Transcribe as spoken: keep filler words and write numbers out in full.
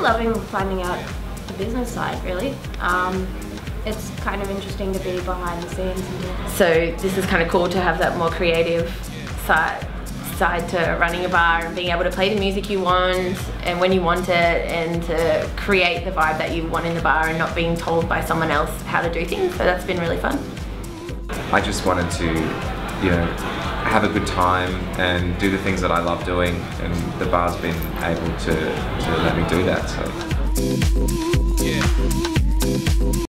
loving finding out the business side, really. Um, it's kind of interesting to be behind the scenes. So this is kind of cool to have that more creative side, side to running a bar and being able to play the music you want and when you want it, and to create the vibe that you want in the bar and not being told by someone else how to do things. So that's been really fun. I just wanted to, you know, have a good time and do the things that I love doing, and the bar's been able to, to let me do that. So. Yeah.